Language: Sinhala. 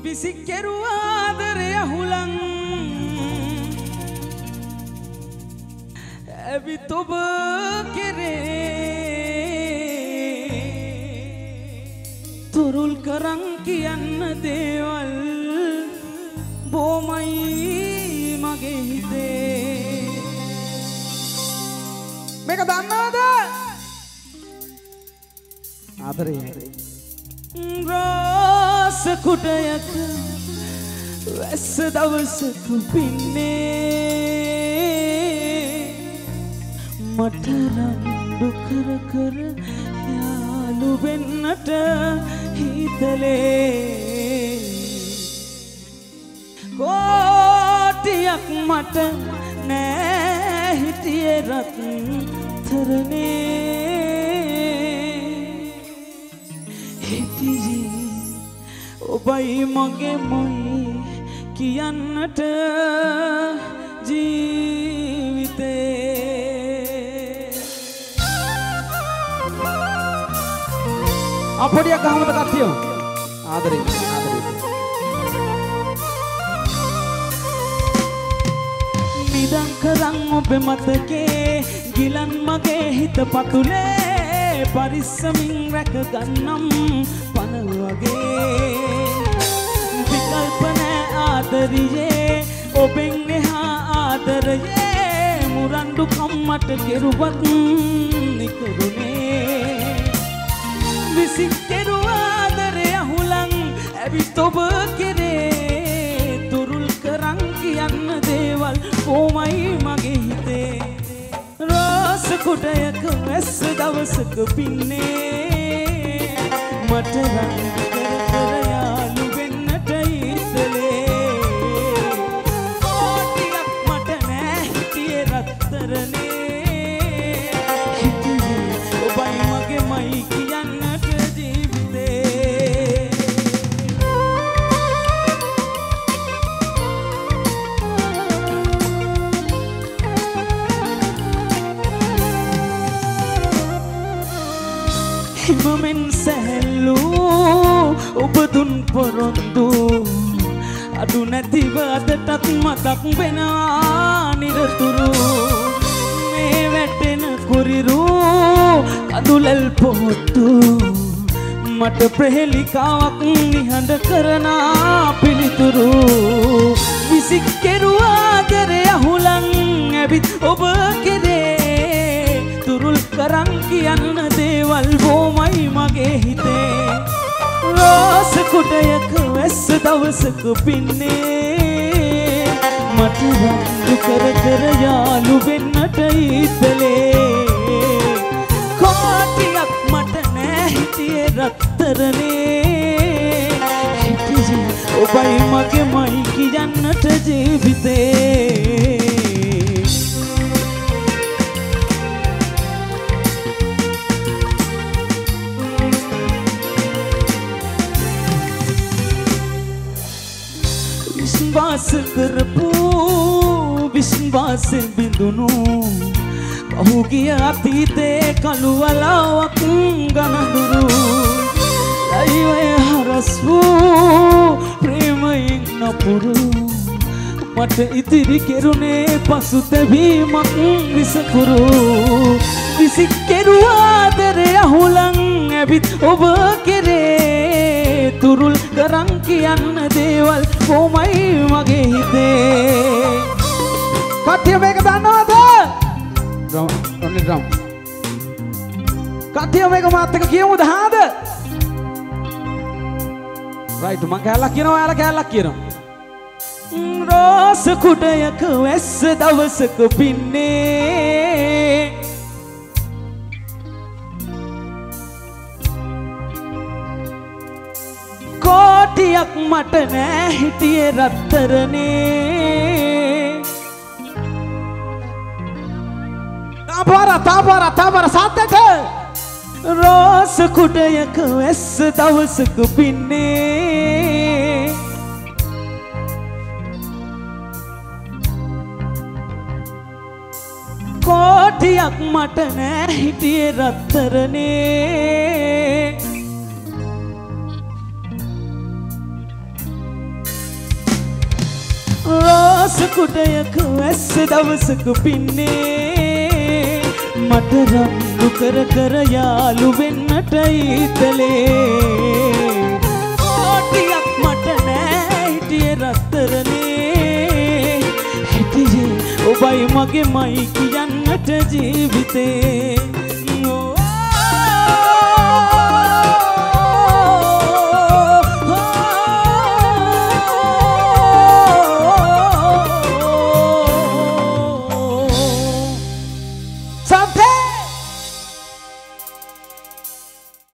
විසිකෙරුවාදරය හුලං ඇවිත් ඔබ කෙරේ තුරුල් කරන් කියන්න දේවල් බොමයි මගේ හිතේ මේක දන්නවද ආදරේ රස කුටයක වැස්ස දවසක පින්නේ මට රණ්ඩු කර කර යාළු වෙන්නට හිතලේ කෝටියක් මට නෑ හිටියේ රත්තරනේ හිටියේ ඔබයි මගේමයි කියන්නට ජීවිතේ අපොඩියක් ගහමද කට්ටිය ආදරේ නිදන් කරන් ඔබේ මතකේ ගිලන් මගේ හිත පතුලේ පරිස්සමින් රැක ගන්නම් පන වගේ විකල්ප නෑ ආදරියේ ඔබෙන් එහා ආදරයේ මුරණ්ඩු කම්මට කෙරුවත් නිකරුණේ විසිකෙරුවාදරය හුලං ඇවිත් ඔබ කෙරේ තුරුල් කරන් කියන්න දේවල් කොමයි මගේ හිතේ රස කුටයක වැස්ස දවසක පින්නේ මට රන් කර යාළු වෙන්නට ඉතලේ කෝටියක් මට නෑ හිටියේ රත්තරනේ හිටියේ ඔබයි මගේමයි කියන්නට ජීවිතේ හිමෙන් සැහැල්ලු ඔබ දුන් පොරොන්දු අඩු නැතිව අදටත් මතක් වෙනවා නිරතුරු මේ වැටෙන කුරිරු කඳුලල් පොහොට්ටු මට ප්‍රහෙලිකාවක් නිහඬ කරන පිළිතුරු විසිකෙරුවාදරය හුලං ඇවිත් ඔබ කෙරේ තුරුල් කරන් කියන්න දේවල් බොමයි මගේ හිතේ රස කුටයක වැස්ස දවසක පින්නේ මට රණ්ඩු කර කර යාළු වෙන්නට ඉතලේ කෝටියක් මට නෑ හිටියේ රත්තරනේ හිටියේ ඔබයි මගේමයි කියන්නට ජීවිතේ විශ්වාස කරපු විශ්වාස බිඳුණු පහුගිය අතීතේ කළුවලාවක් ගනඳුරු ලයිවය හරස් වූ ප්‍රේමයෙන් නපුරු මට ඉතිරි කෙරුණේ පසුතැවීමක් විසකුරු විසිකෙරුවාදරය හුලං ඇවිත් ඔබ කෙරේ තුරුල් කරන් කියන්න දේවල් කොමයි මගේ හිතේ කට්ටිය මේක දන්නවද ඩ්‍රම් කට්ටිය මේක මාත් එක්ක කියමුද හාද රයිට් මං කැලක් කියනවා ඔයාලා කැලක් කියනවා රස කුටයක වැස්ස දවසක පින්නේ කෝටියක් මට නෑ හිටියේ රත්තරනේ තාපර සාත්තට රස කුටයක වැස්ස දවසක පින්නේ කෝටියක් මට නෑ හිටියේ රත්තරනේ රාස කුඩයක ඇස්ස දවසක පින්නේ මට රණ්ඩු කර කර යාළු වෙන්නට ඊතලේ ආටියක් මට නෑ හිටියේ රත්තරනේ හිටියේ ඔබයි මගේමයි කියන්නට ජීවිතේ